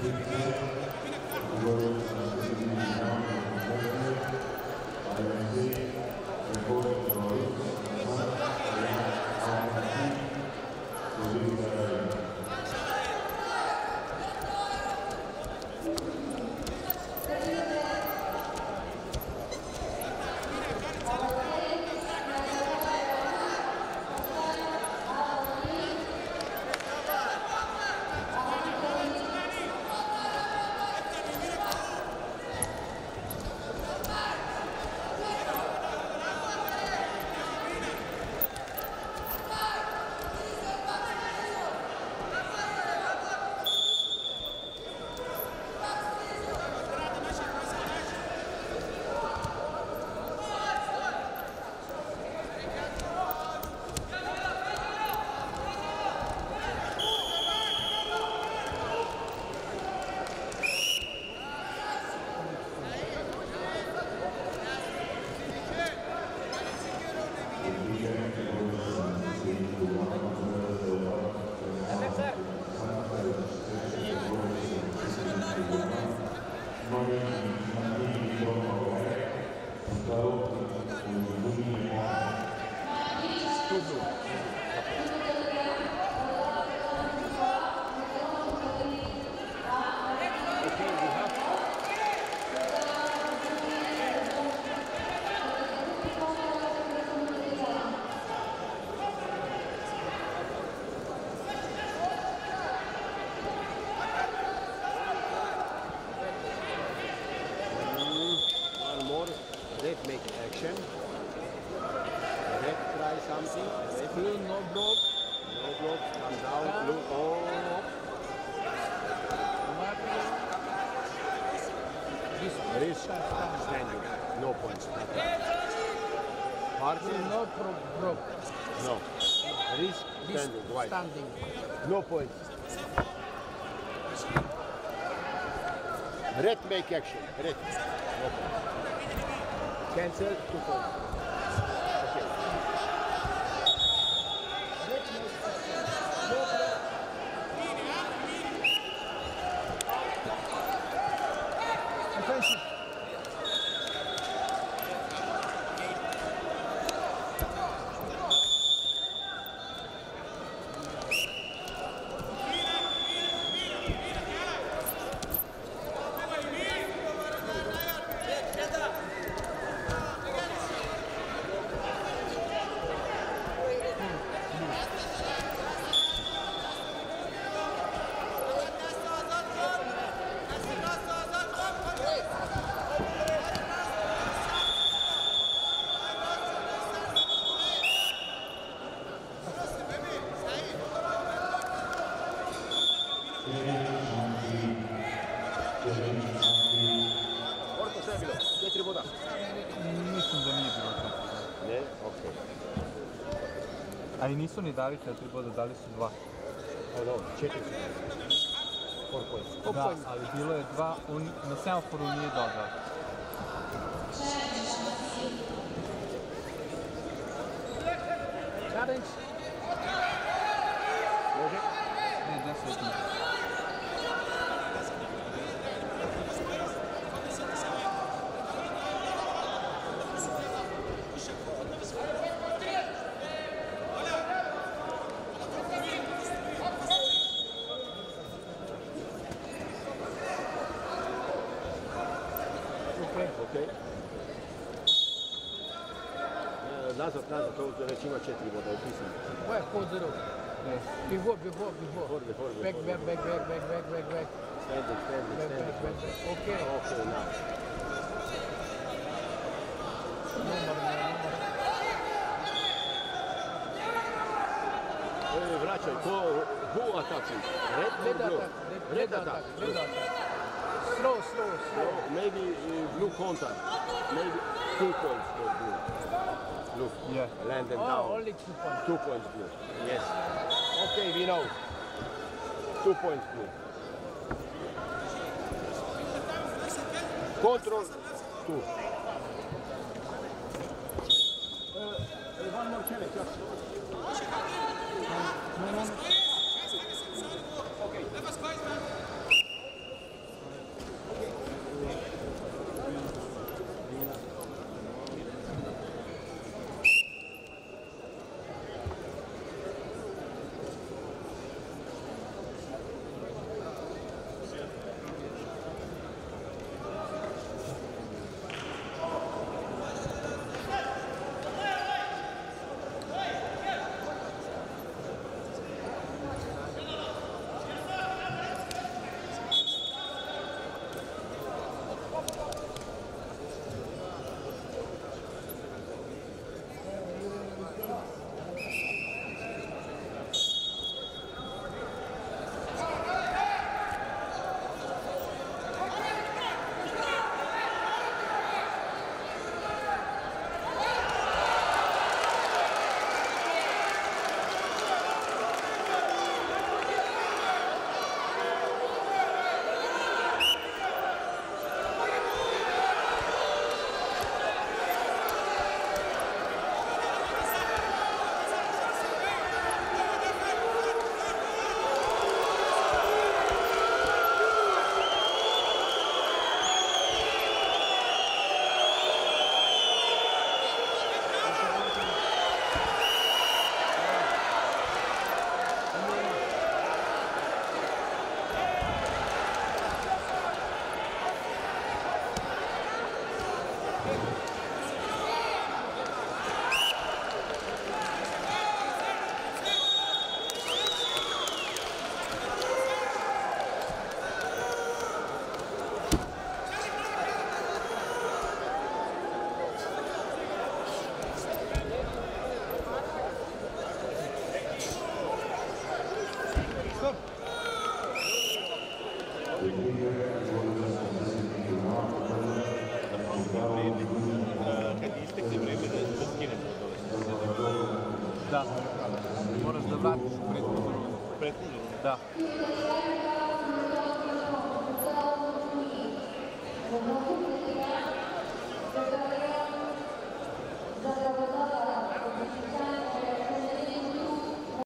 Standing. No points. Red make action. Red. No point. Cancel. 2 points. Okay. Offensive. Mislim da nije bilo tako. Ne? Okej. A i nisu ni dali 4 boda, dali su 2. O dobro, 4 su. 4 points. Da, ali bilo je 2, on na semaforu nije dodao. Challenge. Može? Ne, 10 sekunda. Okej. Nazad, ovdje već ima 4 boda upisano. Ouais, 4-0. Before. Back. Standing. Okay. Okej, now. Vraćaj, who attacking? Red or blue? Red attack. Slow. Maybe blue contact. Maybe 2 points for blue. Look, Yeah. land them down. Only 2 points. 2 points blue. Yes. Okay, we know. 2 points blue. Control 2. One more challenge, just. Okay. Da. Moraš da vratiš u prethodnu rundu. Prethodnu rundu. Da.